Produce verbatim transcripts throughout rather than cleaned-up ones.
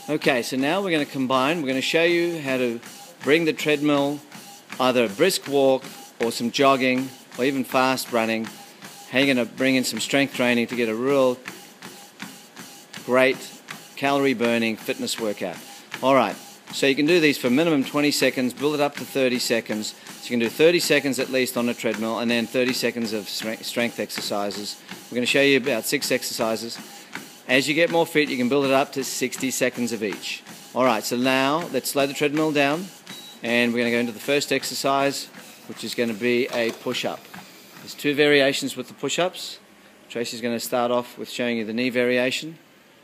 Okay, so now we're going to combine. We're going to show you how to bring the treadmill, either a brisk walk or some jogging or even fast running. How you're going to bring in some strength training to get a real great calorie burning fitness workout. Alright, so you can do these for minimum twenty seconds, build it up to thirty seconds. So you can do thirty seconds at least on a treadmill and then thirty seconds of strength exercises. We're going to show you about six exercises. As you get more fit, you can build it up to sixty seconds of each. Alright, so now let's slow the treadmill down and we're going to go into the first exercise, which is going to be a push-up. There's two variations with the push-ups. Tracy's going to start off with showing you the knee variation.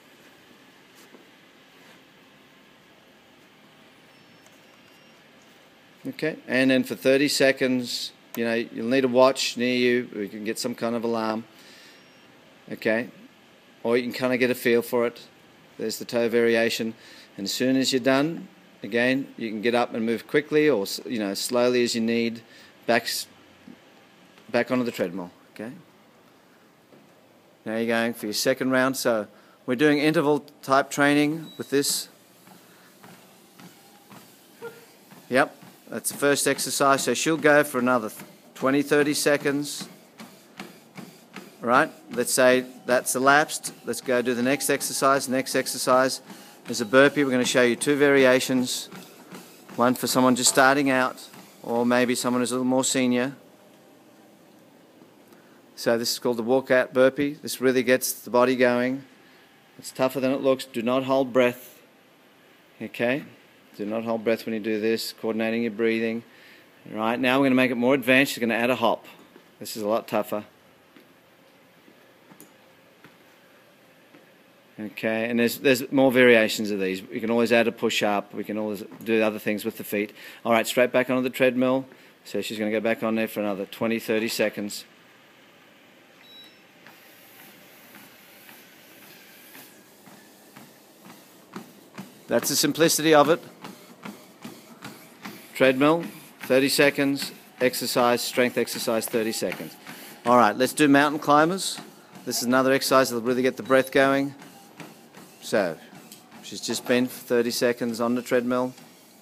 Okay, and then for thirty seconds, you know, you'll need a watch near you, or you can get some kind of alarm. Okay, or you can kind of get a feel for it. There's the toe variation, and as soon as you're done, again, you can get up and move quickly, or you know, slowly as you need, back, back onto the treadmill. Okay. Now you're going for your second round. So we're doing interval type training with this. Yep. That's the first exercise, so she'll go for another twenty to thirty seconds. Right, let's say that's elapsed. Let's go do the next exercise. Next exercise is a burpee. We're going to show you two variations. One for someone just starting out, or maybe someone who's a little more senior. So this is called the walkout burpee. This really gets the body going. It's tougher than it looks. Do not hold breath. Okay? Do not hold breath when you do this, coordinating your breathing. Right, now we're going to make it more advanced. You're going to add a hop. This is a lot tougher. Okay, and there's, there's more variations of these. We can always add a push-up. We can always do other things with the feet. All right, straight back onto the treadmill. So she's going to go back on there for another twenty to thirty seconds. That's the simplicity of it. Treadmill, thirty seconds. Exercise, strength exercise, thirty seconds. All right, let's do mountain climbers. This is another exercise that'll really get the breath going. So, she's just been for thirty seconds on the treadmill.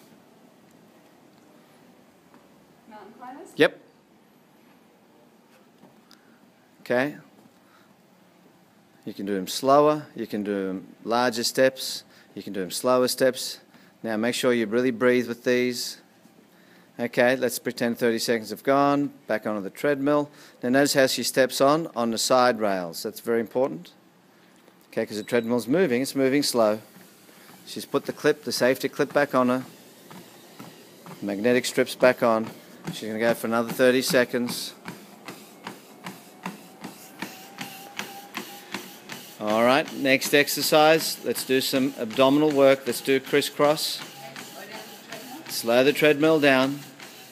Mountain climbers? Yep. Okay. You can do them slower. You can do them larger steps. You can do them slower steps. Now make sure you really breathe with these. Okay, let's pretend thirty seconds have gone. Back onto the treadmill. Now notice how she steps on, on the side rails. That's very important. Okay, because the treadmill's moving, it's moving slow. She's put the clip, the safety clip back on her. Magnetic strips back on. She's going to go for another thirty seconds. Alright, next exercise. Let's do some abdominal work. Let's do crisscross. Slow the treadmill down.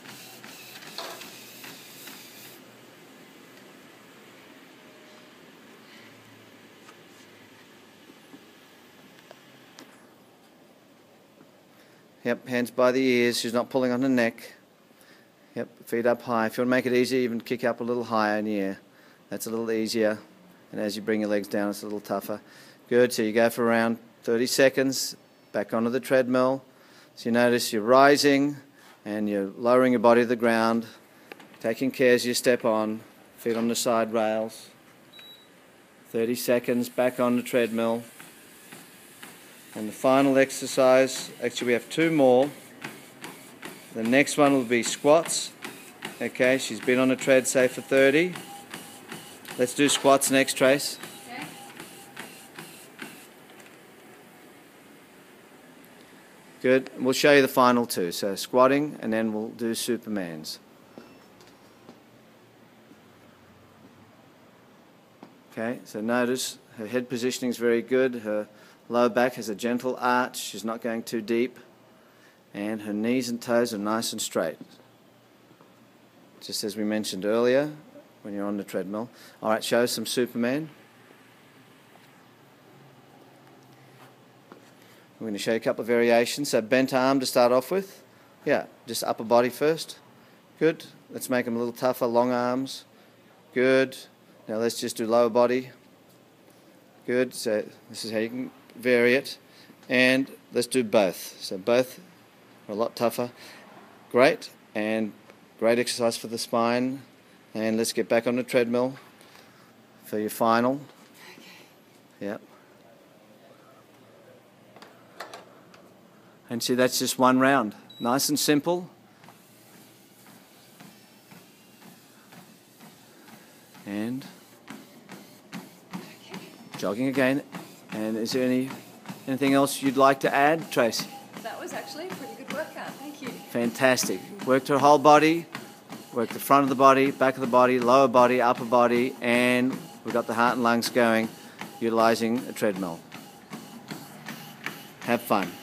Yep, hands by the ears. She's not pulling on her neck. Yep, feet up high. If you want to make it easier, even kick up a little higher in the air. That's a little easier. And as you bring your legs down, it's a little tougher. Good, so you go for around thirty seconds, back onto the treadmill. So you notice you're rising and you're lowering your body to the ground, taking care as you step on, feet on the side rails. thirty seconds, back on the treadmill. And the final exercise, actually we have two more. The next one will be squats. Okay, she's been on a tread, say, for thirty. Let's do squats next, Trace. Okay. Good. We'll show you the final two. So squatting, and then we'll do Supermans. Okay, so notice her head positioning is very good. Her lower back has a gentle arch. She's not going too deep. And her knees and toes are nice and straight. Just as we mentioned earlier, when you're on the treadmill. All right, show us some Superman. We're going to show you a couple of variations. So bent arm to start off with. Yeah, just upper body first. Good. Let's make them a little tougher. Long arms. Good. Now let's just do lower body. Good. So this is how you can vary it. and let's do both. So both are a lot tougher. Great, and great exercise for the spine. And let's get back on the treadmill for your final. Yep. And see, that's just one round. Nice and simple. And jogging again. And is there any anything else you'd like to add, Tracy? That was actually a pretty good workout. Thank you. Fantastic. Worked her whole body, worked the front of the body, back of the body, lower body, upper body, and we've got the heart and lungs going, utilizing a treadmill. Have fun.